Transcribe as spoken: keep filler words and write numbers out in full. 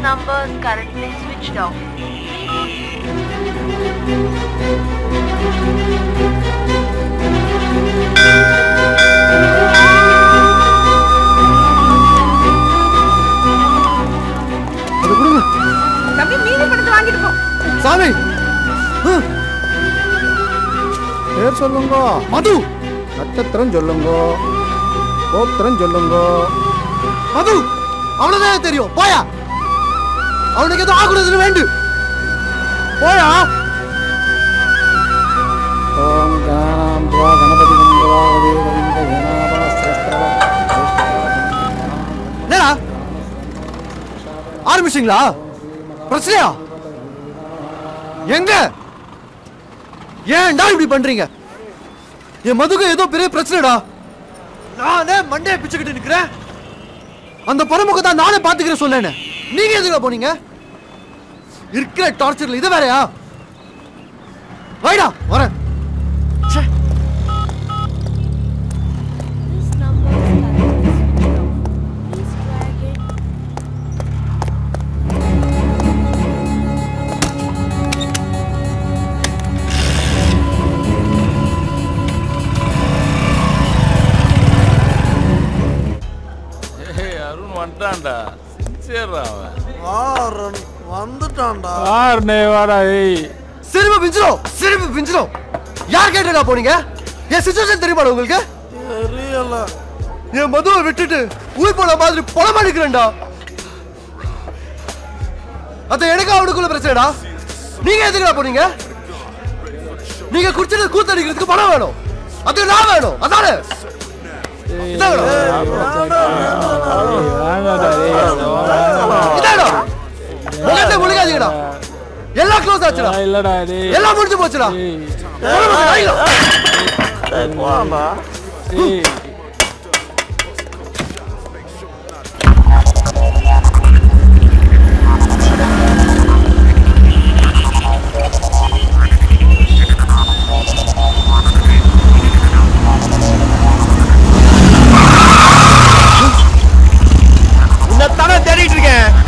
number is currently switched off. தம்பி மீதி பணத்தை வாங்கிட்டு போ. சாமி பேர் சொல்லுங்க. மது. நட்சத்திரம் சொல்லுங்க. கோத்திரம் சொல்லுங்க. மது அவனதான் தெரியும். போயா. அவனுக்கு ஏதோ ஆகுறதுன்னு வேண்டு. போயா. ஓம் கணாம் துவா கணபதி கணபதி என்னடா ஆரம்பிச்சிங்களா? பிரச்சனையா? எங்க? ஏன்டா இப்படி பண்றீங்க? என் மதுக்கு ஏதோ பெரிய பிரச்சனைடா. நானே மண்டையை பிச்சுக்கிட்டு நிக்கிறேன். அந்த பரமுகத்தை நானே பாத்துக்கிறேன் சொல்லேன்னு நீங்க எதுக்கு போனீங்க? இருக்கிற டார்ச்சர்ல இது வேறையா? வைடா வரேன். வந்துட்டான்டா. சின்சியர்டா அவன். ஆரன் வந்துட்டான்டா. ஆர்னே வாடா ஏய். சிரிப்பு பிஞ்சிரோ. சிரிப்பு பிஞ்சிரோ. யார் கேட்டடா போனீங்க? என் சிச்சுவேஷன் தெரியுமா உங்களுக்கு? தெரியல. என் மதுவை விட்டுட்டு ஊய் போன மாதிரி பணம் அடிக்கிறேன்டா. அது எனக்கு அவனுக்குள்ள பிரச்சனைடா. நீங்க எதுக்குடா போனீங்க? நீங்க குடிச்சது கூத்தடிக்கிறதுக்கு பணம் வேணும். அது நான் வேணும். அதானே எல்லாம் க்ளோஸ் ஆச்சுடா. எல்லாம் முடிஞ்சு போச்சுடா. தேடிட்டு இருக்கேன்.